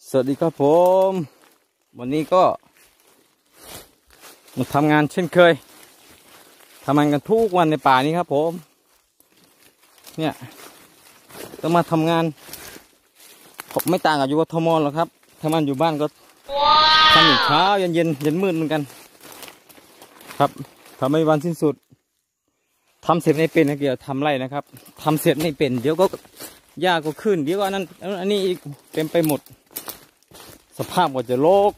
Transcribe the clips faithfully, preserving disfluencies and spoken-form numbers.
สวัสดีครับผมวันนี้ก็มาทำงานเช่นเคยทำงานกันทุกวันในป่านี้ครับผมเนี่ยก็มาทำงานผมไม่ต่างกับอยู่กทมหรอกครับทำงานอยู่บ้านก็ทำอยู่เช้าเย็นเย็นเย็นมืดเหมือนกันครับทำไม่วันสิ้นสุดทำเสร็จไม่เป็นนะเกี่ยวทำไรนะครับทำเสร็จไม่เป็นเดี๋ยวก็หญ้าก็ขึ้นเดี๋ยวก็นั้นอันนี้อีกเต็มไปหมดสภาพก็จะโรค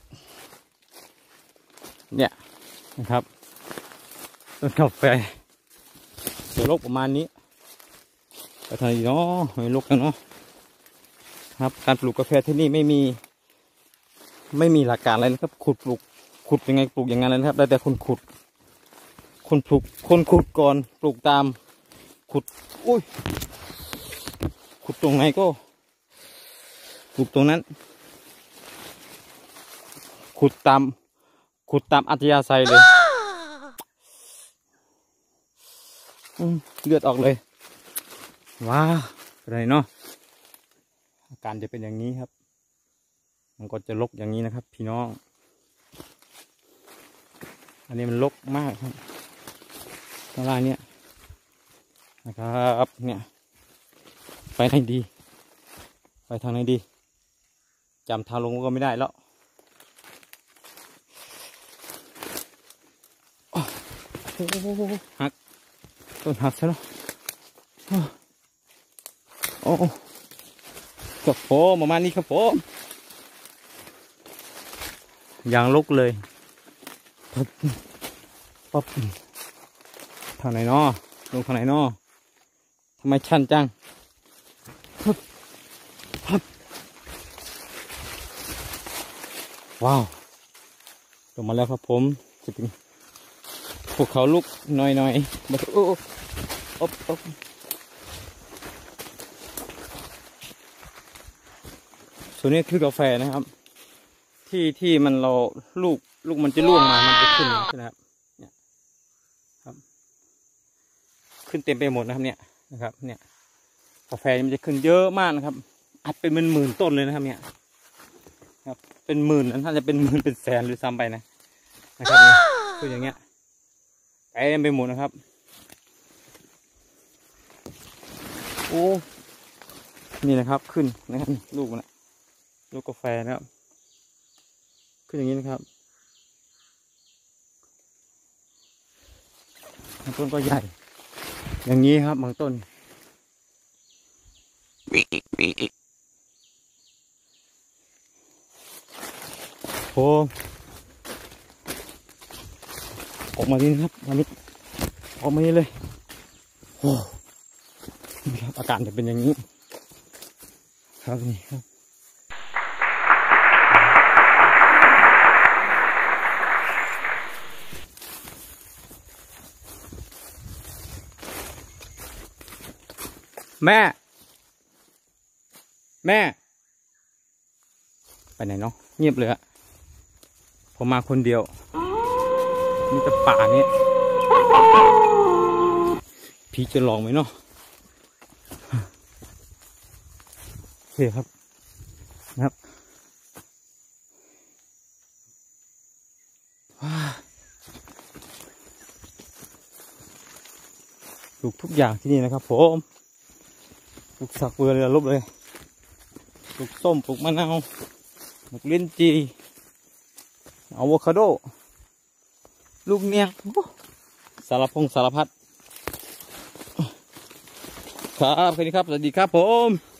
เนี่ยนะครับต้นกาแฟจะโรคประมาณนี้ไปทางนี้เนาะไม่โรคกันเนาะครับการปลูกกาแฟที่นี่ไม่มีไม่มีหลักการอะไรนะครับขุดปลูกขุดยังไงปลูกอย่างนั้นเลยนะครับได้แต่คนขุดคนปลูกคนขุดก่อนปลูกตามขุดอุ้ยขุดตรงไหนก็ปลูกตรงนั้นขุดตามขุดตามอัธยาศัยเลยเลือดออกเลยว้าวอะไรเนาะอาการจะเป็นอย่างนี้ครับมันก็จะรกอย่างนี้นะครับพี่น้องอันนี้มันรกมากครับข้างล่างเนี้ยนะครับเนี่ยไปทางดีไปทางไหนดีจำทางลงก็ไม่ได้แล้วโอ้โหหักต้นหักซะแล้วโอ้กับผมประมาณนี้ครับผมอย่างลุกเลยปั๊บปั๊บทางไหนเนาะลงทางไหนเนาะทำไมชันจังปั๊บปั๊บว้าวลงมาแล้วครับผมจะเป็นพวกเขาลุกหน่อยหน่อยมาโอ้อบอบส่วนนี้คือกาแฟนะครับที่ที่มันเราลูกลูกมันจะร่วงมามันจะขึ้นนะครับเนี่ยครับขึ้นเต็มไปหมดนะครับเนี่ยนะครับเนี่ยกาแฟมันจะขึ้นเยอะมากนะครับอัดเป็นหมื่นหมื่นต้นเลยนะครับเนี่ยครับเป็นหมื่นน่าจะเป็นหมื่นเป็นแสนหรือซ้ำไปนะนะครับเนี่ยคืออย่างเงี้ยเต็มไปหมดนะครับโอ้นี่นะครับขึ้นนะครับลูกนะลูกกาแฟนะครับขึ้นอย่างนี้นะครับบางต้นก็ใหญ่อย่างนี้ครับบางต้นโอ้ออกมาดีนะครับวันนี้ออกมานี่เลยโอ้นี่ครับอาการจะเป็นอย่างนี้ครับนี่ครับแม่แม่ไปไหนเนาะเงียบเลยอะผมมาคนเดียวนี่จะป่านี้พี่จะลองไหมเนาะโอเคครับนะครับปลูกทุกอย่างที่นี่นะครับผมปลูกสักเบือเลยลบเลยปลูกส้มปลูกมะนาวปลูกลิ้นจีอะโวคาโดลูกเนียงสารพงสารพัดครับแค่นี้ครับสวัสดีครับผม